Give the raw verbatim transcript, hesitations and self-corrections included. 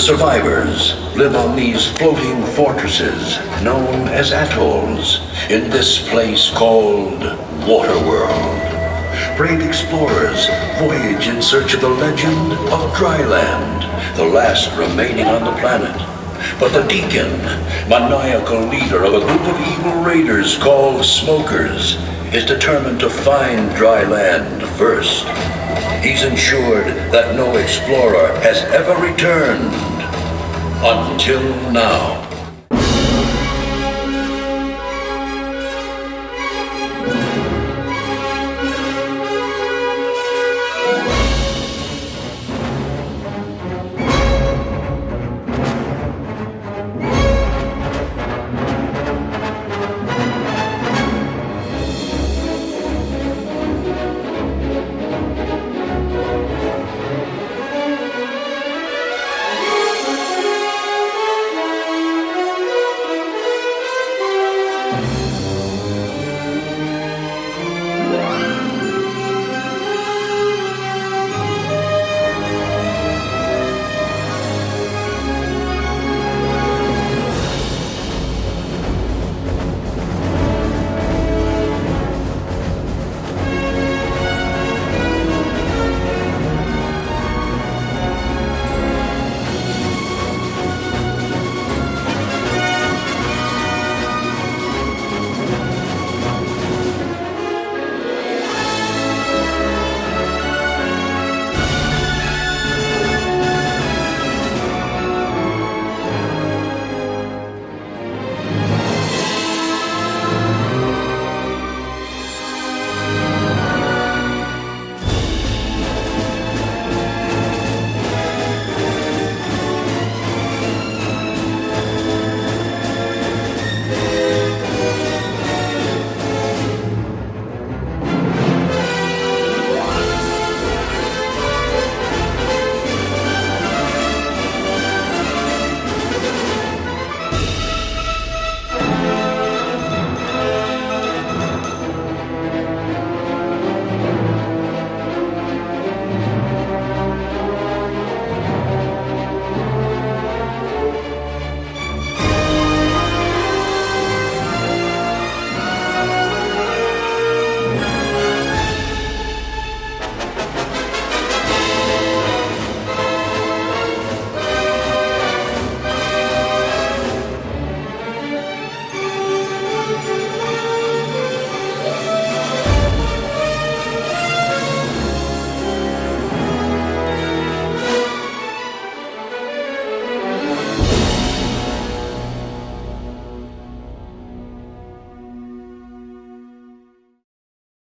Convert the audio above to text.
survivors live on these floating fortresses known as atolls in this place called Waterworld. Brave explorers voyage in search of the legend of Dryland, the last remaining on the planet. But the Deacon, maniacal leader of a group of evil raiders called Smokers, is determined to find Dryland first. He's ensured that no explorer has ever returned until now.